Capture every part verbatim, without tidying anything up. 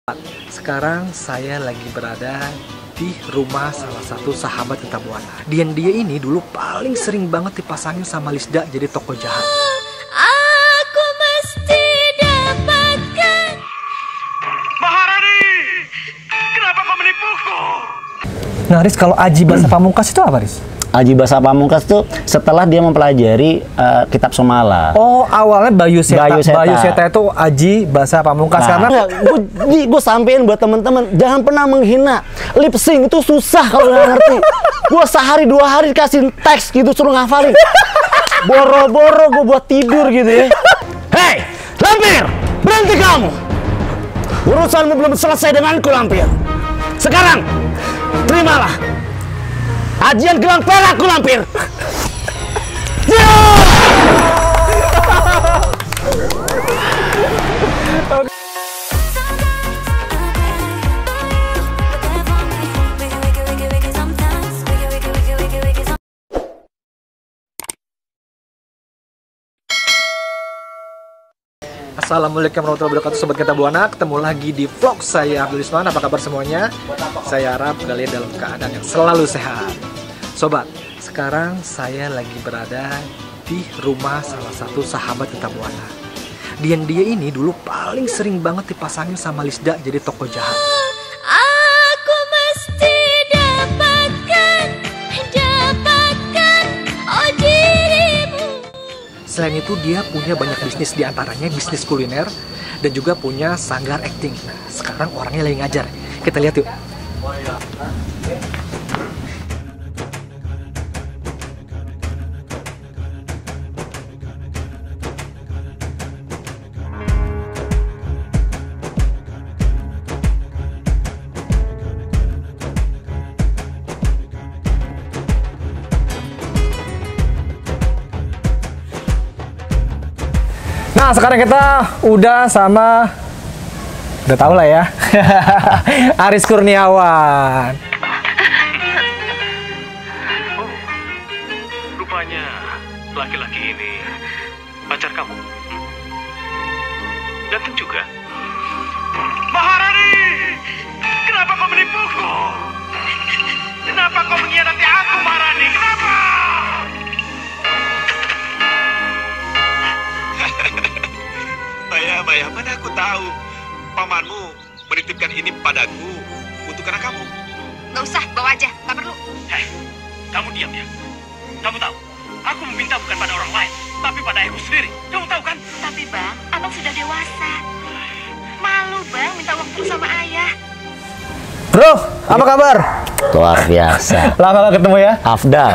Sekarang saya lagi berada di rumah salah satu sahabat Genta Buana. Dian dia ini dulu paling sering banget dipasangin sama Lisda jadi tokoh jahat. Aku mesti dapatkan. Maharani, kenapa kau menipuku? Nah Riz, kalau Aji Bahasa Pamungkas itu apa Riz? Aji Bahasa Pamungkas tuh setelah dia mempelajari uh, kitab Somala. Oh, awalnya Bayu Seta. Bayu Seta. Bayu Seta itu Aji Bahasa Pamungkas. Nah, karena gue gue sampein buat temen-temen, jangan pernah menghina. Lip sync itu susah kalau nggak ngerti. Gue sehari dua hari kasih teks gitu suruh ngafalin. Boro-boro gue buat tidur gitu ya. Hei, Lampir, berhenti kamu. Urusanmu belum selesai denganku, Lampir. Sekarang terimalah ajian gelang perakku, Lampir. Assalamualaikum warahmatullahi wabarakatuh Sobat Genta Buana. Ketemu lagi di vlog saya Abdul Isman. Apa kabar semuanya? Saya harap kalian dalam keadaan yang selalu sehat. Sobat, sekarang saya lagi berada di rumah salah satu sahabat Genta Buana. Dian dia ini dulu paling sering banget dipasangin sama Lisda jadi tokoh jahat. Aku mesti dapatkan, dapatkan oh dirimu. Selain itu dia punya banyak bisnis, diantaranya bisnis kuliner dan juga punya sanggar acting. Nah, sekarang orangnya lagi ngajar. Kita lihat yuk. Nah, sekarang kita udah sama, udah tau lah ya, Aris Kurniawan. Oh, rupanya laki-laki ini pacar kamu. Ganteng juga. Maharani, kenapa kau menipuku? Kenapa kau mengkhianati aku, Maharani? Kenapa? Maya, Maya, mana aku tahu pamanmu menitipkan ini padaku untuk anak kamu. Nggak usah, bawa aja, nggak perlu. Hei, kamu diam ya. Kamu tahu, aku meminta bukan pada orang lain, tapi pada ayahku sendiri. Kamu tahu kan? Tapi bang, abang sudah dewasa. Malu bang, minta uang terus sama ayah. Bro, apa kabar? Luar biasa. Lama gak ketemu ya? Afdal.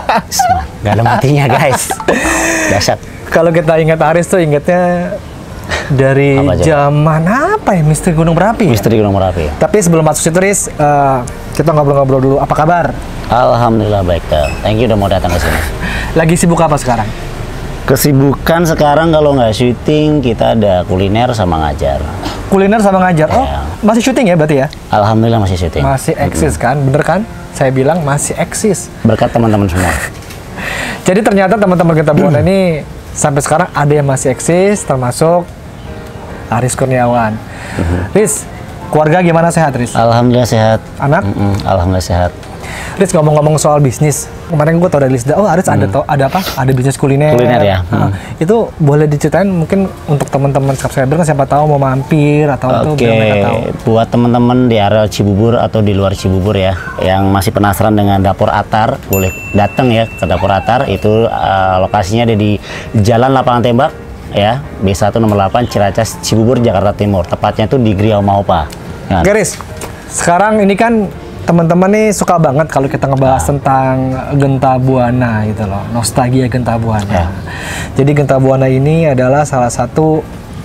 Gak ada matinya, guys. Dahsyat. Kalau kita ingat Aris tuh ingatnya dari Apa aja? zaman apa ya? Misteri Gunung Merapi. Misteri Gunung Merapi. Tapi sebelum masuk situ, Riz, uh, kita ngobrol-ngobrol dulu. Apa kabar? Alhamdulillah baik, Del. Thank you udah mau datang ke sini. Lagi sibuk apa sekarang? Kesibukan sekarang kalau nggak syuting, kita ada kuliner sama ngajar. Kuliner sama ngajar. Oh, Ya. masih syuting ya berarti ya? Alhamdulillah masih syuting. Masih eksis kan? Bener kan? Saya bilang masih eksis. Berkat teman-teman semua. Jadi ternyata teman-teman Genta Buana ini sampai sekarang ada yang masih eksis, termasuk Aris Kurniawan. Riz, keluarga gimana, sehat Riz? Alhamdulillah sehat. Anak? Mm-mm, Alhamdulillah sehat. Riz, ngomong-ngomong soal bisnis, kemarin gue tau dari Lisda, oh Aris ada tau, ada apa? Ada bisnis kuliner. Kuliner ya? Nah, itu boleh diceritain mungkin untuk teman-teman subscriber kan siapa tahu mau mampir atau itu Oke, biar mereka tahu. buat teman-teman di area Cibubur atau di luar Cibubur ya, yang masih penasaran dengan Dapur Atar, boleh datang ya ke Dapur Atar. Itu uh, lokasinya ada di Jalan Lapangan Tembak ya, B satu nomor delapan Ciracas Cibubur Jakarta Timur. Tepatnya itu di Griau Maupa. Nah, Oke Riz, sekarang ini kan teman-teman nih suka banget kalau kita ngebahas Nah. tentang Genta Buana gitu loh, nostalgia Genta Buana. Ya. Jadi Genta Buana ini adalah salah satu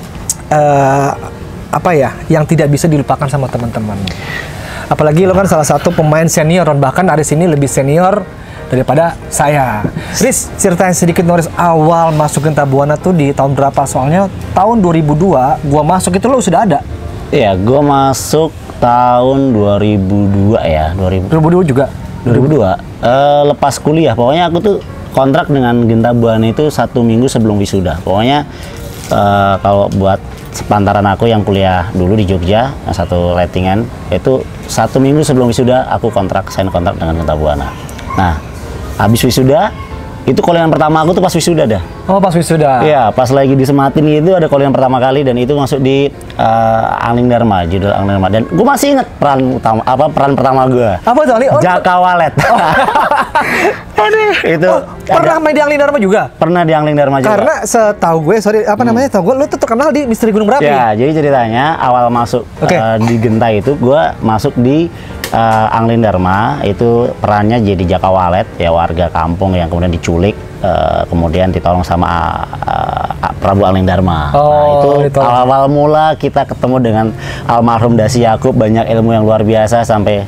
uh, apa ya yang tidak bisa dilupakan sama teman-teman. Apalagi lo kan salah satu pemain senior, bahkan Aris ini lebih senior daripada saya. Riz, ceritain sedikit Noris, awal masuk Genta Buana tuh di tahun berapa? Soalnya tahun dua ribu dua gua masuk itu lo sudah ada. Iya, gue masuk tahun dua ribu dua ya, dua ribu dua ribu dua juga. dua ribu dua. Uh, lepas kuliah, pokoknya aku tuh kontrak dengan Genta Buana itu satu minggu sebelum wisuda. Pokoknya uh, kalau buat sepantaran aku yang kuliah dulu di Jogja, yang satu ratingan, itu satu minggu sebelum wisuda aku kontrak, sign kontrak dengan Genta Buana. Nah, habis wisuda, itu callingan pertama aku tuh pas wisuda dah. Oh, pas wisuda. Iya, pas lagi disematin itu ada callingan pertama kali dan itu masuk di uh, Angling Dharma, judul Angling Dharma. Dan gue masih inget peran utama apa peran pertama gue. Apa tuh, Ali? Oh, Jaka Walet. Oh. Aduh, itu oh, pernah main di Angling Dharma juga? Pernah di Angling Dharma juga. Karena setahu gue, sorry, apa namanya? Tahu gue, lu tuh terkenal di Misteri Gunung Merapi. Ya, jadi ceritanya awal masuk okay. uh, di Genta itu, gue masuk di uh, Angling Dharma, itu perannya jadi Jaka Walet, ya warga kampung yang kemudian diculik, uh, kemudian ditolong sama uh, Prabu Angling Dharma. Oh, nah, itu ditolong. awal mula kita ketemu dengan almarhum Dasi Yakub, banyak ilmu yang luar biasa sampai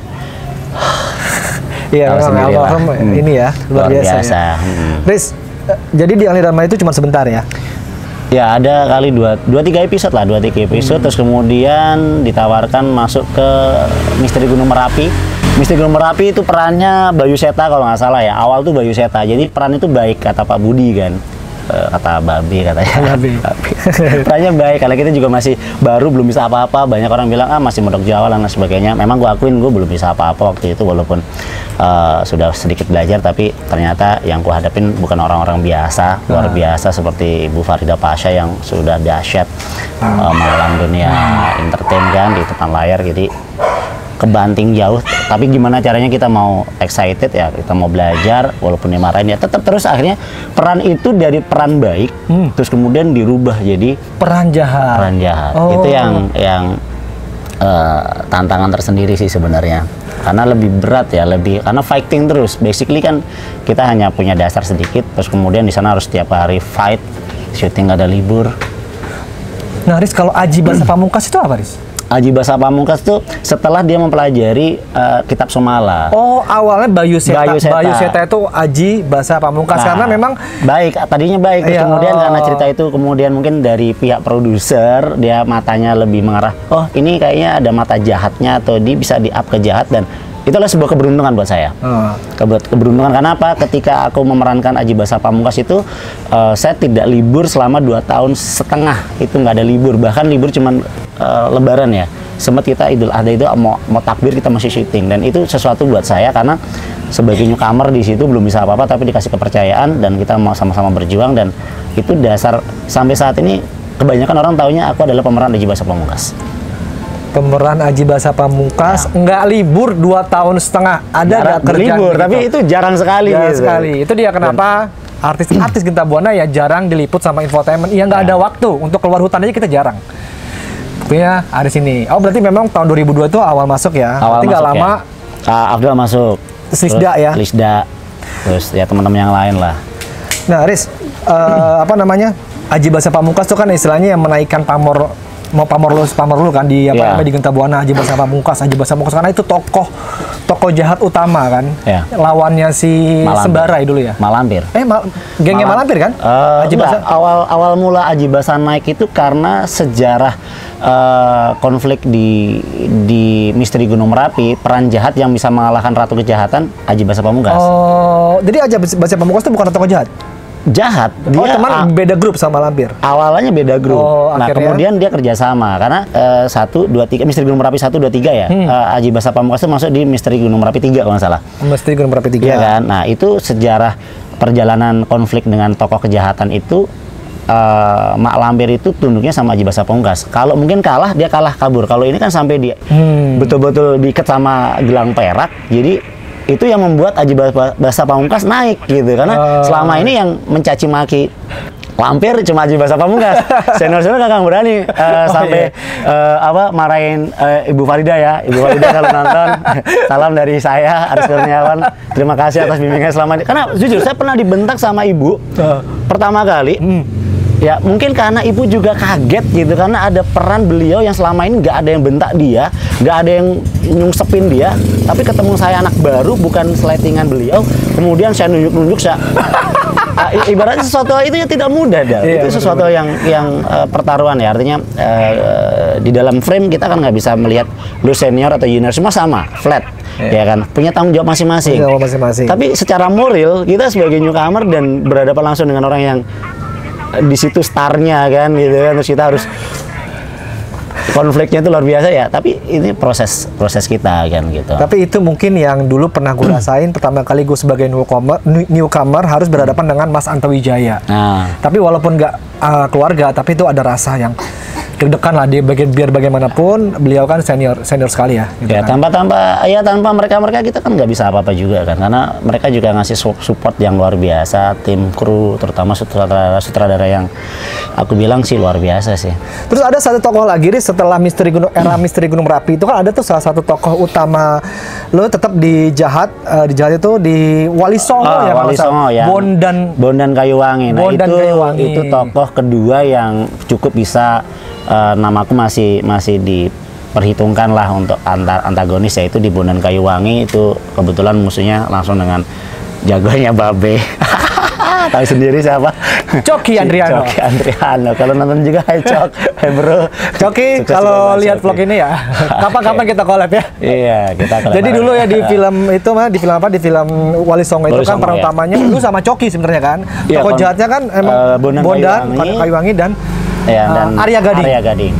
iya, memang almarhum hmm. ini ya, luar, luar biasa. biasa. Ya. Hmm. Riz, jadi di Angling Dharma itu cuma sebentar ya? Ya, ada kali dua, dua tiga episode lah, dua tiga episode, hmm. terus kemudian ditawarkan masuk ke Misteri Gunung Merapi. Misteri Gunung Merapi itu perannya Bayu Seta kalau nggak salah ya, awal tuh Bayu Seta, jadi peran itu baik kata Pak Budi kan, e, kata Babi katanya. Babi. Perannya baik, karena kita juga masih baru, belum bisa apa-apa, banyak orang bilang ah masih modok Jawa dan sebagainya. Memang gue akuin gue belum bisa apa-apa waktu itu, walaupun uh, sudah sedikit belajar, tapi ternyata yang gue hadapin bukan orang-orang biasa, luar biasa seperti Ibu Farida Pasha yang sudah dahsyat uh, malam dunia entertain kan di depan layar, jadi kebanting jauh. Tapi gimana caranya kita mau excited ya, kita mau belajar walaupun dimarahin ya tetap terus. Akhirnya peran itu dari peran baik hmm. terus kemudian dirubah jadi peran jahat. Peran jahat. Oh. Itu yang yang uh, tantangan tersendiri sih sebenarnya. Karena lebih berat ya, lebih karena fighting terus. Basically kan kita hanya punya dasar sedikit, terus kemudian di sana harus setiap hari fight, syuting nggak ada libur. Nah, Riz, kalau Aji Basa Pamungkas itu apa, Riz? Aji Basa Pamungkas tuh setelah dia mempelajari uh, kitab Somala. Oh, awalnya Bayu Seta. Bayu Seta, Bayu Seta itu Aji Basa Pamungkas nah, karena memang baik, tadinya baik, terus iya, kemudian oh. karena cerita itu kemudian mungkin dari pihak produser dia matanya lebih mengarah, oh ini kayaknya ada mata jahatnya atau dia bisa di-up ke jahat, dan itulah sebuah keberuntungan buat saya. Hmm. Keberuntungan karena apa? Ketika aku memerankan Aji Basa Pamungkas itu, uh, saya tidak libur selama dua tahun setengah. Itu nggak ada libur, bahkan libur cuman uh, Lebaran ya. Sempat kita Idul Adha itu mau, mau takbir kita masih syuting, dan itu sesuatu buat saya karena sebagai newcomer di situ belum bisa apa-apa, tapi dikasih kepercayaan dan kita mau sama-sama berjuang, dan itu dasar sampai saat ini kebanyakan orang taunya aku adalah pemeran Aji Basa Pamungkas. Pemeran Aji Basa Pamungkas ya. Nggak libur dua tahun setengah, ada nggak kerjaan libur gitu. Tapi itu jarang sekali jarang gitu. sekali itu dia kenapa artis-artis Genta Buana ya jarang diliput sama infotainment ya, nggak ya. Ada waktu untuk keluar hutan aja kita jarang. Buktinya ada sini. Oh, berarti memang tahun dua ribu dua itu awal masuk ya, awal berarti nggak lama ya. uh, Abdul masuk terus Lisda ya Lisda terus ya teman-teman yang lain lah. Nah, Riz, uh, apa namanya, Aji Basa Pamungkas itu kan istilahnya yang menaikkan pamor, mau pamor lu pamor lu kan di apa yeah. namanya di Genta Buana, Aji Basa Pamungkas, Aji Basa Pamungkas karena itu tokoh tokoh jahat utama kan, yeah. lawannya si Malampir. Sembarai dulu ya. Malampir. Eh, mal, gengnya Malam. Malampir kan? Uh, Aji Basa. Awal awal mula Aji Basa naik itu karena sejarah uh, konflik di di Misteri Gunung Merapi, peran jahat yang bisa mengalahkan Ratu Kejahatan Aji Basa Pamungkas. Oh, jadi Aji Basa Pamungkas itu bukan tokoh jahat? Jahat. Oh, dia teman beda grup sama Lampir. Awalnya beda grup. Oh, nah, akhirnya? kemudian dia kerjasama karena uh, satu, dua, tiga Misteri Gunung Merapi satu, dua, tiga ya. Hmm. Uh, Aji Basa Pamungkas itu masuk di Misteri Gunung Merapi tiga kalau nggak salah. Misteri Gunung Merapi tiga. Iya kan. Nah, itu sejarah perjalanan konflik dengan tokoh kejahatan itu. Uh, Mak Lampir itu tunduknya sama Aji Basa Pamungkas. Kalau mungkin kalah, dia kalah kabur. Kalau ini kan sampai dia hmm. betul-betul diikat sama gelang perak. Jadi itu yang membuat Aji Basa Pamungkas naik gitu, karena uh. selama ini yang mencaci maki Lampir cuma Aji Basa Pamungkas. Senior-senior kakak berani uh, oh, sampai iya. uh, apa marahin uh, Ibu Farida ya. Ibu Farida kalau nonton, salam dari saya Aris Kurniawan. Terima kasih atas bimbingan selama ini. Karena jujur saya pernah dibentak sama ibu uh. pertama kali. Hmm. Ya mungkin karena ibu juga kaget gitu, karena ada peran beliau yang selama ini nggak ada yang bentak dia, nggak ada yang nyungsepin dia, tapi ketemu saya anak baru bukan seletingan beliau, kemudian saya nunjuk-nunjuk saya uh, ibaratnya sesuatu itu yang tidak mudah dah. Iya, itu sesuatu betul. yang yang uh, pertaruhan ya, artinya uh, di dalam frame kita kan nggak bisa melihat lu senior atau junior, semua sama flat. Yeah. Ya kan, punya tanggung jawab masing-masing. Tapi secara moral kita sebagai newcomer dan berhadapan langsung dengan orang yang di situ starnya kan gitu kan, terus kita harus konfliknya itu luar biasa ya, tapi ini proses proses kita kan gitu. Tapi itu mungkin yang dulu pernah gue rasain pertama kali gue sebagai newcomer, newcomer harus berhadapan dengan Mas Anto Wijaya. Nah, Tapi walaupun nggak uh, keluarga, tapi itu ada rasa yang deg-degan lah, dia bagian biar bagaimanapun beliau kan senior senior sekali ya. Gitu ya kan. tanpa tanpa ya tanpa mereka mereka kita kan nggak bisa apa-apa juga kan, karena mereka juga ngasih su- support yang luar biasa, tim kru terutama sutradara sutradara yang aku bilang sih luar biasa sih. Terus ada satu tokoh lagi nih setelah misteri gunung era misteri Gunung Merapi itu kan ada tuh salah satu tokoh utama lo tetap di jahat uh, di jahat itu di Wali Songo Oh, ya kalau Wali nggak salah. Songo ya. Bondan Bondan Kayuwangi. Nah, Bondan itu Kayuwangi. itu tokoh kedua yang cukup bisa uh, namaku masih masih diperhitungkan lah untuk antar antagonis, yaitu di Bondan Kayuwangi itu kebetulan musuhnya langsung dengan jagoannya Babe. Tahu sendiri siapa? Coki Andriano. Coki Andriano. Kalau nonton juga, hai Cok, hai bro. Coki Sukses kalau juga, lihat Coki. vlog ini ya, kapan-kapan kita collab ya. Iya, kita collab Jadi bareng. dulu ya di film itu mah di film apa di film Wali Songo itu Wali kan Songo, peran ya. utamanya lu sama Coki sebenarnya kan. Iya, Tokoh kon- jahatnya kan emang eh, Bondan Bondan Kayuwangi. Kayuwangi dan Ya, uh, dan Arya Gading. Arya Gading.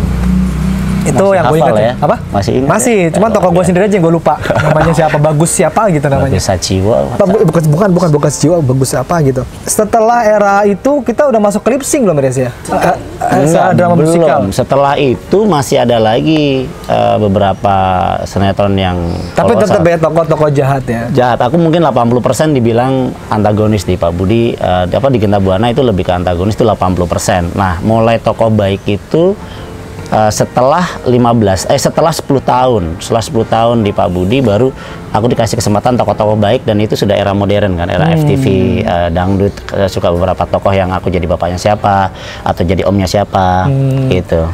Itu Masih yang gue hafal ingat ya? apa? Masih ingat Masih, ya? cuman Oh, tokoh gue iya. sendiri aja yang gue lupa namanya siapa, Bagus siapa gitu namanya. Bagus Sajiwo. Apa, bu- bukan bukan bukan Bagus jiwa, Bagus apa gitu. Setelah era itu kita udah masuk ke lip sync belum Res ya? Uh, Enggak, drama belum. musikal. Setelah itu masih ada lagi eh, beberapa sinetron yang Tapi kalau tetap salah- ya tokoh-tokoh jahat ya. jahat. Aku mungkin delapan puluh persen dibilang antagonis di Pak Budi. Eh, apa di Genta Buana itu lebih ke antagonis itu delapan puluh persen. Nah, mulai tokoh baik itu eh, setelah lima belas eh setelah sepuluh tahun. Setelah sepuluh tahun di Pak Budi baru aku dikasih kesempatan tokoh-tokoh baik, dan itu sudah era modern kan, era F T V, eh, dangdut, eh, suka beberapa tokoh yang aku jadi bapaknya siapa atau jadi omnya siapa gitu.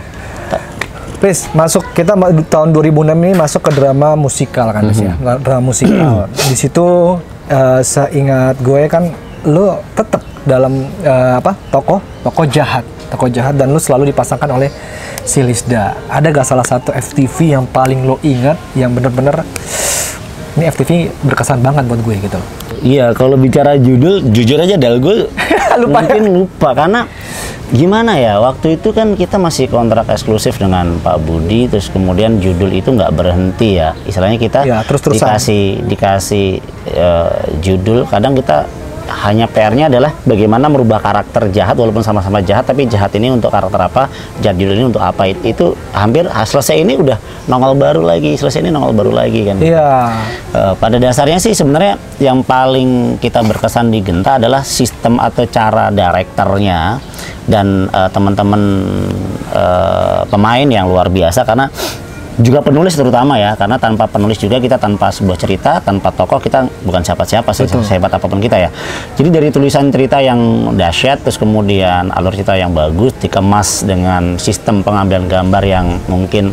Please, masuk kita ma- tahun dua ribu enam ini masuk ke drama musikal kan Res ya. Drama musikal. Di situ eh, seingat gue kan lu tetap dalam eh, apa? tokoh tokoh jahat, tokoh jahat dan lu selalu dipasangkan oleh si Lisda. Ada gak salah satu F T V yang paling lo ingat yang bener-bener ini F T V berkesan banget buat gue gitu. Iya, kalau bicara judul, jujur aja Dal, gue Lupa ya? mungkin lupa karena gimana ya, waktu itu kan kita masih kontrak eksklusif dengan Pak Budi, terus kemudian judul itu nggak berhenti ya, istilahnya kita Ya, terus-terusan. dikasih dikasih eh, judul, kadang kita hanya P R-nya adalah bagaimana merubah karakter jahat walaupun sama-sama jahat, tapi jahat ini untuk karakter apa, jahat judul ini untuk apa, itu, itu hampir ah, selesai ini udah nongol baru lagi, selesai ini nongol baru lagi kan. Iya. Uh, pada dasarnya sih sebenarnya yang paling kita berkesan di Genta adalah sistem atau cara direkturnya dan uh, teman-teman uh, pemain yang luar biasa, karena juga penulis terutama ya, karena tanpa penulis juga kita tanpa sebuah cerita, tanpa tokoh kita bukan siapa-siapa, se- sehebat apapun kita ya. Jadi dari tulisan cerita yang dahsyat, terus kemudian alur cerita yang bagus dikemas dengan sistem pengambilan gambar yang mungkin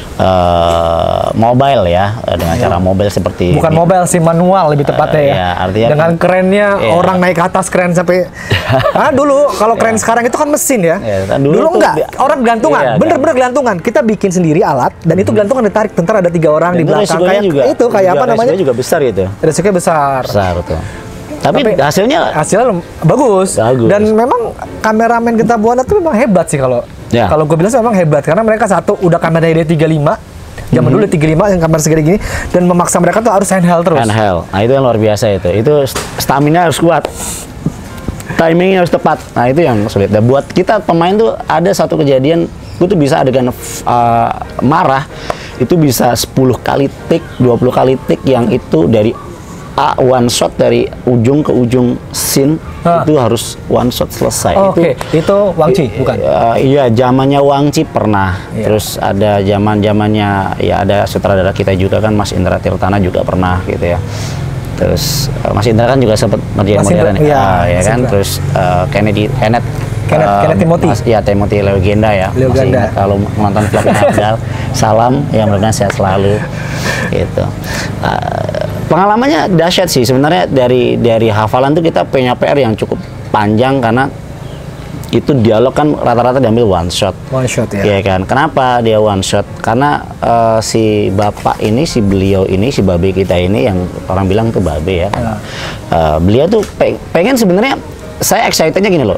uh, mobile ya, dengan cara mobile seperti Bukan di- mobile sih, manual lebih tepatnya Eh, ya. iya, artinya Dengan kan- kerennya iya. orang naik ke atas keren sampai ah dulu kalau keren sekarang itu kan mesin ya. Iya, kan dulu dulu tuh enggak, bi- orang gelantungan, iya, bener-bener gelantungan. Kita bikin sendiri alat dan itu gelantungan ditarik, bentar ada tiga orang Dan di itu belakang resikonya kayak juga, itu kayak juga apa namanya? resikonya juga besar itu. Resikonya besar. Besar tuh. Tapi, Tapi- hasilnya Hasilnya bagus. Bagus. Dan memang kameramen kita Buana tuh memang hebat sih kalau Ya. kalau gue bilang sih memang hebat karena mereka satu udah kameranya D tiga puluh lima. Zaman dulu D tiga puluh lima yang kamera segede gini dan memaksa mereka tuh harus handheld terus. handheld. Nah, itu yang luar biasa itu. Itu stamina harus kuat. Timingnya harus tepat. Nah, itu yang sulit. Dan buat kita pemain tuh ada satu kejadian, gue tuh bisa adegan uh, marah itu bisa sepuluh kali tik, dua puluh kali tik, yang itu dari A one shot dari ujung ke ujung scene Hah. itu harus one shot selesai. Oh, Oke, itu Wang Chi I- bukan? uh, iya, zamannya Wang Chi pernah. Iya. Terus ada zaman-zamannya ya ada sutradara kita juga kan, Mas Indra Tirtana juga pernah gitu ya. Terus uh, Mas Indra kan juga sempat ngerjain Mas Indra, modern iya, Ah, ya Mas kan. Indra. Terus uh, Kennedy Kenneth Kenneth- uh, Kenneth Timothy. Mas, ya Timothy Legenda ya. Legenda. Masih ingat kalau nonton vlognya Abdal. Salam, ya mudah-mudahan sehat selalu. Gitu. Uh, pengalamannya dahsyat sih sebenarnya. Dari dari hafalan tuh kita punya P R yang cukup panjang karena itu dialog kan rata-rata diambil one shot. One shot ya. Iya kan? Kenapa dia one shot? Karena eh, si bapak ini, si beliau ini, si babe kita ini yang orang bilang tuh babe ya. Ya. Eh, beliau tuh pe- pengen sebenarnya, saya excitednya gini loh.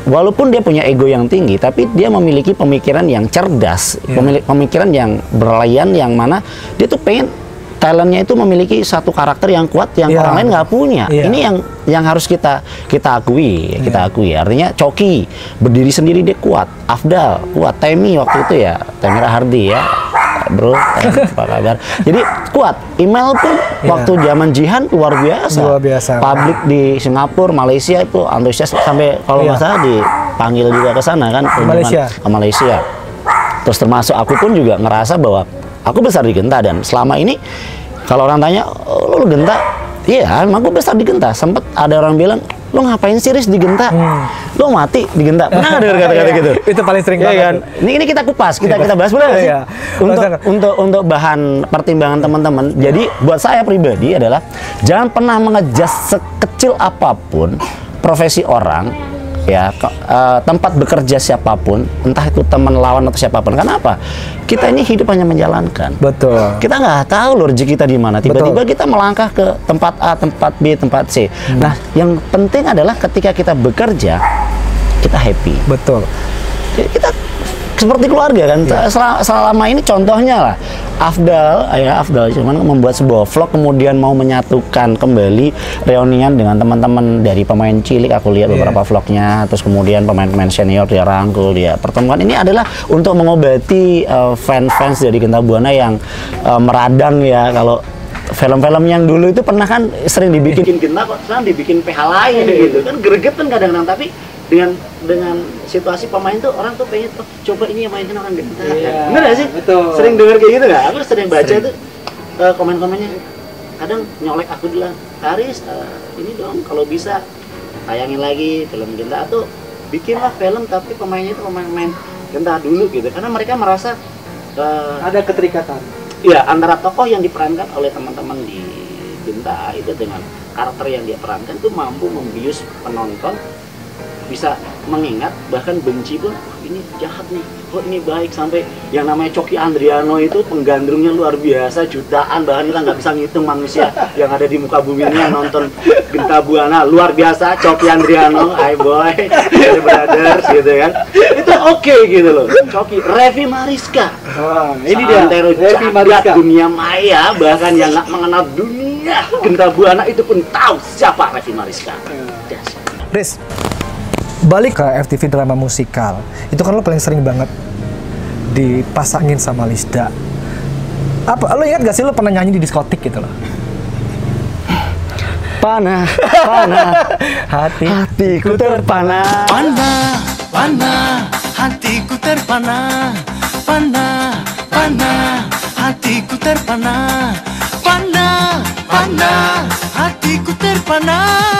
walaupun dia punya ego yang tinggi, tapi dia memiliki pemikiran yang cerdas, Iya. pemili- pemikiran yang berlian, yang mana dia tuh pengen talentnya itu memiliki satu karakter yang kuat yang Iya. orang lain nggak punya. Iya. Ini yang yang harus kita kita akui, kita Iya. akui. Artinya Coki berdiri sendiri dia kuat, Afdal kuat, Temi waktu itu ya, Temi Rahardi ya, bro, eh, apa kabar? Jadi kuat. Email pun Iya. waktu zaman Jihan luar biasa. Luar biasa. Publik di Singapura, Malaysia itu antusias sampai kalau nggak Iya. salah dipanggil juga ke sana kan, kunjungan Malaysia. ke Malaysia. Terus termasuk aku pun juga ngerasa bahwa aku besar di Genta, dan selama ini kalau orang tanya, oh, lu Genta? Iya, emang gue besar di Genta. Sempet ada orang bilang, lu ngapain sih Riz di Genta? Hmm. Lu mati di Genta. Pernah dengar kata-kata Iya, gitu? itu paling sering Iya banget kan? tuh. Ini ini kita kupas, kita kita bahas boleh nggak sih? Iya. Untuk Masakan. untuk untuk bahan pertimbangan teman-teman. Jadi buat saya pribadi adalah jangan pernah mengejas sekecil apapun profesi orang, ya, ke- eh, tempat bekerja siapapun, entah itu teman lawan atau siapapun. Kenapa? Kita ini hidup hanya menjalankan. Betul. Kita nggak tahu loh rezeki kita di mana. Tiba-tiba kita melangkah ke tempat A, tempat B, tempat C. Hmm. Nah, yang penting adalah ketika kita bekerja, kita happy. Betul. Ya, kita seperti keluarga kan. Sel- Selama ini contohnya lah, Afdal, ya Afdal cuman membuat sebuah vlog, kemudian mau menyatukan kembali reunian dengan teman-teman dari pemain cilik. Aku lihat Iya. beberapa vlognya, terus kemudian pemain-pemain senior dia rangkul, dia pertemuan. Ini adalah untuk mengobati eh, fans-fans dari Genta Buana yang eh, meradang ya. Kalau film-film yang dulu itu pernah kan sering dibikin Genta, kok sekarang dibikin P H lain gitu kan, greget kan kadang-kadang. Tapi dengan dengan situasi pemain tuh orang tuh pengen, oh, coba ini yang mainkan orang Genta. Iya, Bener gak sih? betul. Sering denger kayak gitu gak? Aku sering baca Sering. itu eh, komen-komennya. Kadang nyolek aku bilang, Haris, eh, ini dong kalau bisa tayangin lagi film Genta, atau bikinlah film tapi pemainnya itu pemain-pemain Genta dulu gitu. Karena mereka merasa eh, Ada keterikatan. ya antara tokoh yang diperankan oleh teman-teman di Genta itu dengan karakter yang dia perankan itu mampu membius penonton, bisa mengingat, bahkan benci pun, "Oh, ini jahat nih, oh ini baik." Sampai yang namanya Coki Andriano itu penggandrungnya luar biasa, jutaan, bahkan kita nggak bisa ngitung manusia yang ada di muka bumi ini yang nonton Genta Buana. Luar biasa Coki Andriano, hi boy, hi brothers gitu kan. Itu oke gitu loh. Coki, Revi Mariska, Wah, Seantero jagat dunia maya, bahkan yang nggak mengenal dunia Genta Buana itu pun tahu siapa Revi Mariska. Dahsyat. Riz, balik ke F T V drama musikal. Itu kan lo paling sering banget dipasangin sama Lisda. Apa lo ingat gak sih lo pernah nyanyi di diskotik gitu loh? Panah, panah, Hati hatiku terpana. Panah, panah, hatiku terpana. Panah, panah, hatiku terpana. Panah, panah, hatiku terpana.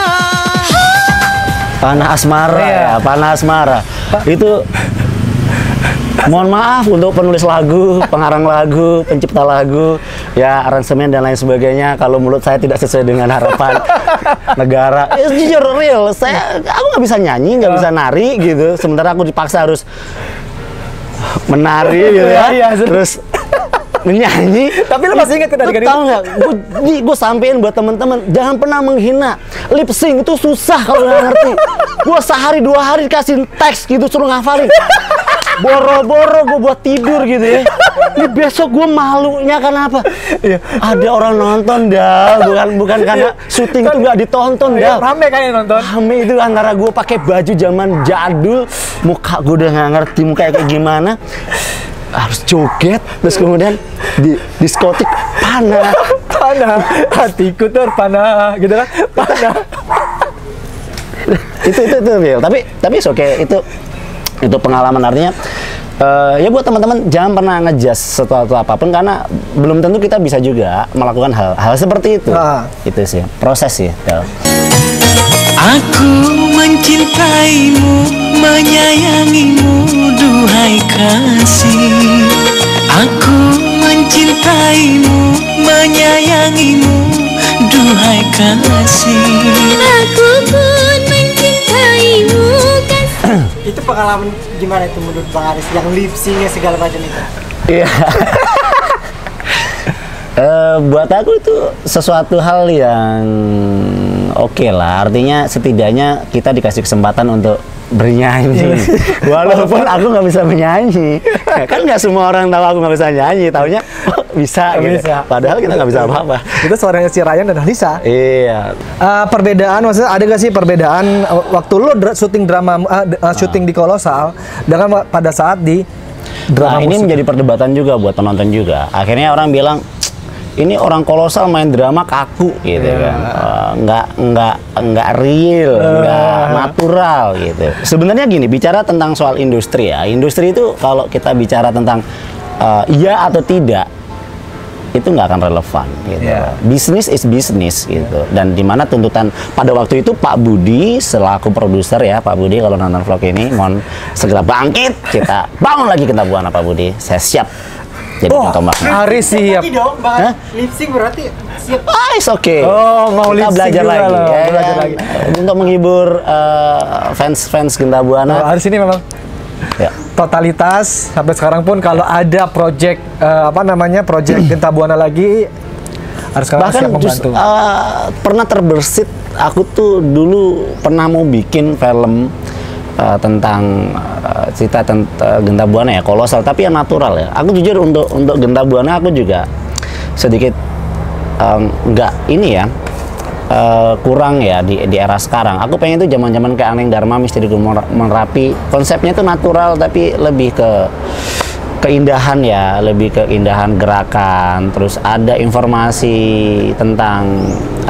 Panah asmara Iya. ya, panah asmara. Itu mohon maaf untuk penulis lagu, pengarang lagu, pencipta lagu, ya aransemen dan lain sebagainya. Kalau menurut saya tidak sesuai dengan harapan negara. Ya, jujur real, saya aku nggak bisa nyanyi, nggak bisa nari gitu. Sementara aku dipaksa harus menari gitu ya. Iya, iya. Terus menyanyi. Tapi lo masih ingat kan Lu adegan tahu itu? nggak? Gue gue sampein buat teman-teman, jangan pernah menghina. Lip sync itu susah kalau nggak ngerti. Gue sehari dua hari kasih teks gitu suruh ngafalin. Boro-boro gue buat tidur gitu ya. Ini besok gue malunya karena apa? Iya. Ada orang nonton dah, bukan bukan karena syuting itu nggak ditonton dah. Iya, rame kayaknya nonton. Rame itu antara gue pakai baju zaman jadul, muka gue udah nggak ngerti muka kayak gimana, harus joget, terus kemudian di diskotik panah. Panah, hatiku terpana, gitu kan? Panah. itu itu itu real. Tapi tapi oke okay. itu itu pengalaman, artinya eh, ya buat teman-teman jangan pernah ngejas sesuatu apapun, karena belum tentu kita bisa juga melakukan hal hal seperti itu. Ah. Itu sih proses sih. Del. Aku mencintaimu, menyayangimu, duhai kasih. Aku mencintaimu, menyayangimu, duhai kasih. Aku pun mencintaimu kasih. Itu pengalaman gimana itu menurut Bang Aris yang lip sync-nya segala macam itu? Iya. Eh, buat aku itu sesuatu hal yang oke lah, artinya setidaknya kita dikasih kesempatan untuk bernyanyi. Walaupun aku nggak bisa menyanyi. Kan nggak semua orang tahu aku nggak bisa nyanyi. Taunya oh, bisa, gitu. Bisa. Padahal kita nggak bisa apa-apa. Itu suaranya si Ryan dan Alisa. Iya. Uh, perbedaan maksudnya ada gak sih perbedaan uh, waktu lo dra- syuting drama uh, d- uh, syuting di Kolosal dengan wa- pada saat di drama Nah, ini musik? menjadi perdebatan juga buat penonton juga. Akhirnya orang bilang ini orang Kolosal main drama kaku gitu kan. Uh, nggak nggak nggak real, nggak natural gitu. Sebenarnya gini, bicara tentang soal industri ya. Industri itu kalau kita bicara tentang uh, iya atau tidak itu nggak akan relevan gitu. Yeah. Bisnis is business gitu. Dan dimana tuntutan pada waktu itu Pak Budi selaku produser ya, Pak Budi kalau nonton vlog ini mohon segera bangkit, kita bangun lagi Genta Buana Pak Budi. Saya siap jadi Oh, penonton Mbak. Aris siap. Berarti dong, Bang. Hah? Lip sync berarti siap. Ah, it's okay. Oh, mau kita lip sync belajar juga lagi, loh, ya belajar kan? lagi. Untuk menghibur uh, fans-fans Genta Oh, Buana. Aris ini memang Ya. totalitas sampai sekarang pun kalau ada project uh, apa namanya project Genta Buana lagi harus sekarang Bahkan siap just, membantu. uh, pernah terbersit aku tuh dulu pernah mau bikin film uh, tentang uh, cerita tentang Genta Buana ya, Kolosal, tapi yang natural ya. Aku jujur untuk untuk Genta Buana aku juga sedikit um, nggak ini ya. Uh, kurang ya di, di era sekarang. Aku pengen itu zaman-zaman kayak Aneng Dharma, Misteri Gunung Merapi. Konsepnya itu natural tapi lebih ke keindahan ya, lebih keindahan gerakan. Terus ada informasi tentang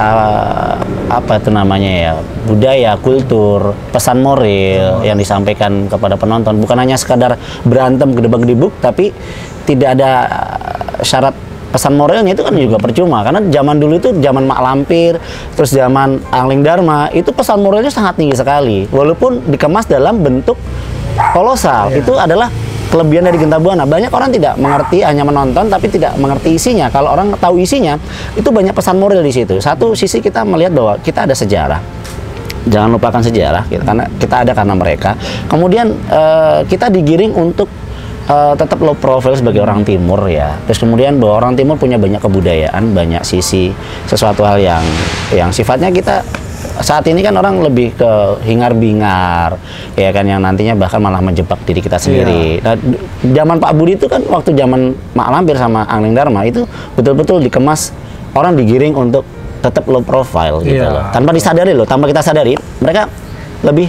uh, apa itu namanya ya, budaya, kultur, pesan moral yang disampaikan kepada penonton. Bukan hanya sekadar berantem gedebak-gedibuk, tapi tidak ada syarat pesan moralnya, itu kan juga percuma karena zaman dulu itu zaman Mak Lampir, terus zaman Angling Dharma itu pesan moralnya sangat tinggi sekali walaupun dikemas dalam bentuk kolosal. Yeah. Itu adalah kelebihan dari Genta Buana. Banyak orang tidak mengerti, hanya menonton tapi tidak mengerti isinya. Kalau orang tahu isinya itu banyak pesan moral di situ. Satu sisi kita melihat bahwa kita ada sejarah, jangan lupakan sejarah gitu, karena kita ada karena mereka. Kemudian uh, kita digiring untuk Uh, tetap low profile sebagai orang timur ya. Terus kemudian bahwa orang timur punya banyak kebudayaan, banyak sisi sesuatu hal yang yang sifatnya kita saat ini kan orang lebih ke hingar-bingar ya kan, yang nantinya bahkan malah menjebak diri kita sendiri. Nah, zaman Pak Budi itu kan waktu zaman Mak Lampir sama Angling Dharma itu betul-betul dikemas orang digiring untuk tetap low profile gitu Iya. loh. Tanpa disadari loh, tanpa kita sadari mereka lebih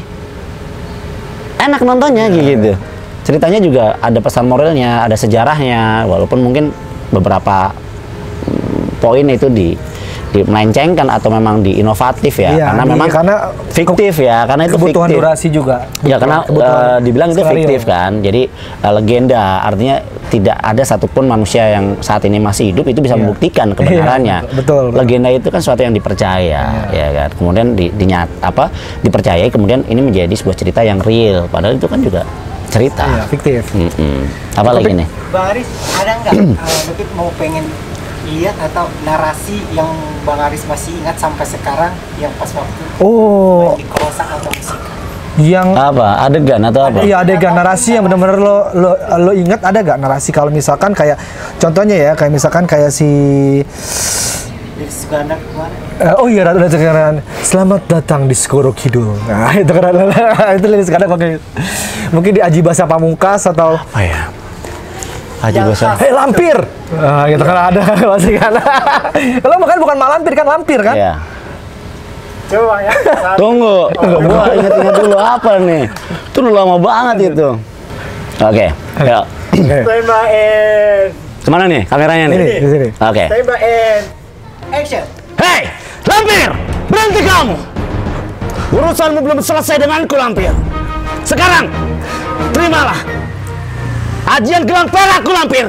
enak nontonnya gitu. Ceritanya juga ada pesan moralnya, ada sejarahnya, walaupun mungkin beberapa mm, poin itu di, di melencengkan atau memang di inovatif ya, Iya, karena di- memang karena fiktif ya, karena itu kebutuhan fiktif. durasi juga. Ya karena Kebutuhan uh, dibilang itu skenario. fiktif kan, jadi uh, legenda, artinya tidak ada satupun manusia yang saat ini masih hidup itu bisa Iya. membuktikan kebenarannya. Iya, betul, betul. Legenda itu kan sesuatu yang dipercaya, ya kan. Kemudian di, dinyat apa dipercayai, kemudian ini menjadi sebuah cerita yang real, padahal itu kan juga cerita. Iya, fiktif. Mm-mm. Apa lagi nih? Bang Aris, ada nggak uh, Lupit mau pengen lihat atau narasi yang Bang Aris masih ingat sampai sekarang yang pas waktu Oh, main di Kolosal atau musik? yang Apa? Adegan atau apa? iya adegan narasi yang benar-benar lo lo lo ingat, ada gak narasi kalau misalkan kayak contohnya ya kayak misalkan kayak si Dari Suganda kemarin. Eh, oh iya, Ratu dan sekarang selamat datang di Skoro Kidul. Nah, itu kan itu liris kadang pakai mungkin di Aji Bahasa Pamungkas atau Apa ya? Haji Yang Bosan. khas. Hei lampir. Ah, gitu kan ada pasti kan. Kalau bukan bukan malampir kan lampir kan? Ya. Coba ya. Tunggu, gua ingat-ingat dulu apa nih? Itu udah lama banget itu. Oke, yuk. Tembakin. Kemana nih kameranya nih? Ini di sini. Oke. Tembakin. Action. Hei, Lampir, berhenti kamu. Urusanmu belum selesai denganku, Lampir. Sekarang, terimalah ajian gelang perakku, Lampir.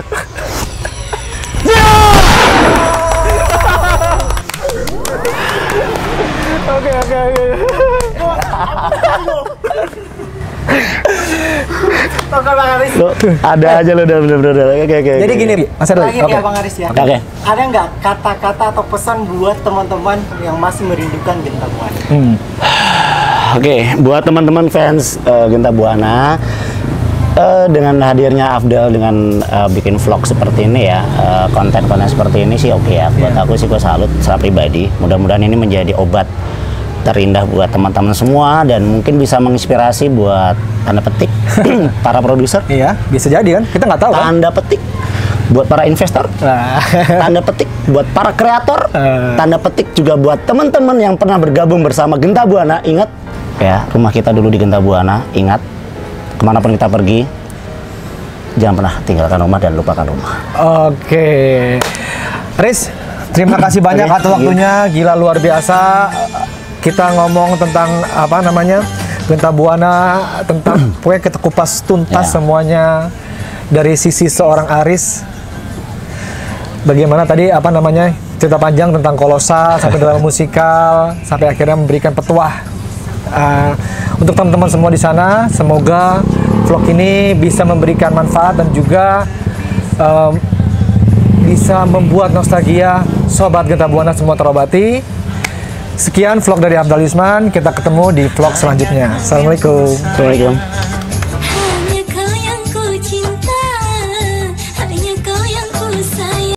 Oke oke oke. Oke Bang Aris. Lo ada aja lo udah bener-bener. Oke oke. Jadi oke. gini, Mas Erwin. Terakhir Oke. ya Bang Aris ya. Oke. Ada nggak kata-kata atau pesan buat teman-teman yang masih merindukan Genta Buana? Hmm. Oke, buat teman-teman fans uh, Genta Buana, uh, dengan hadirnya Afdal dengan uh, bikin vlog seperti ini ya, uh, konten-konten seperti ini sih oke ya. Buat aku sih gue salut secara pribadi. Mudah-mudahan ini menjadi obat terindah buat teman-teman semua dan mungkin bisa menginspirasi buat tanda petik para produser. Iya, bisa jadi kan? Kita nggak tahu kan? Tanda petik buat para investor. Nah. Tanda petik buat para kreator. Uh. Tanda petik juga buat teman-teman yang pernah bergabung bersama Genta Buana. Ingat ya, rumah kita dulu di Genta Buana. Ingat, kemanapun kita pergi, jangan pernah tinggalkan rumah dan lupakan rumah. Oke, Riz, terima kasih banyak atas waktunya. Gila, luar biasa. Kita ngomong tentang apa namanya Genta Buana, tentang pokoknya kita kupas tuntas Ya. semuanya dari sisi seorang Aris. Bagaimana tadi apa namanya cerita panjang tentang kolosal sampai dalam musikal sampai akhirnya memberikan petuah uh, untuk teman-teman semua di sana. Semoga vlog ini bisa memberikan manfaat dan juga um, bisa membuat nostalgia sobat Genta Buana semua terobati. Sekian vlog dari Afdal Yusman. Kita ketemu di vlog selanjutnya. Assalamualaikum. Assalamualaikum.